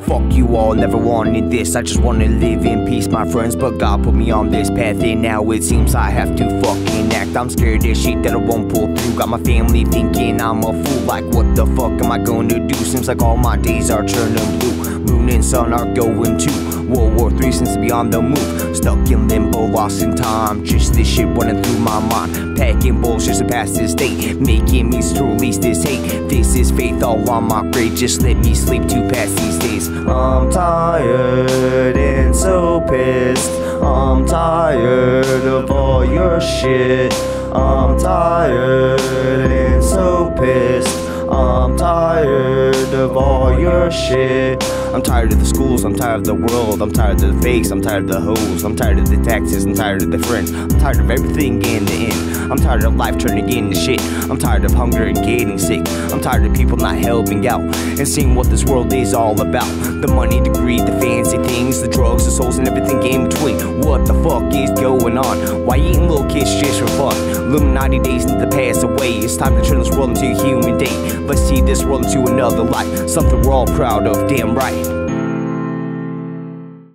Fuck you all, never wanted this. I just wanna live in peace, my friends. But God put me on this path, and now it seems I have to fucking act. I'm scared of shit that I won't pull through. Got my family thinking I'm a fool. Like, what the fuck am I gonna do? Seems like all my days are turning blue. Moon and sun are going to World War III since beyond the move. Stuck in limbo, lost in time. Just this shit running through my mind. Packing bullshit to pass this day, making me to release this hate. This is faith all on my grave. Just let me sleep to pass these days. I'm tired and so pissed. I'm tired of all your shit. I'm tired and so pissed. I'm tired of all your shit. I'm tired of the schools, I'm tired of the world, I'm tired of the fakes, I'm tired of the hoes, I'm tired of the taxes, I'm tired of the friends, I'm tired of everything in the end. I'm tired of life turning into shit. I'm tired of hunger and getting sick. I'm tired of people not helping out and seeing what this world is all about. The money, the greed, the fancy things, the drugs, the souls, and everything in between. What the fuck is going on? Why eating little kids just for fun? Illuminati days need to pass away. It's time to turn this world into a human day. Let's see this world into another light, something we're all proud of, damn right.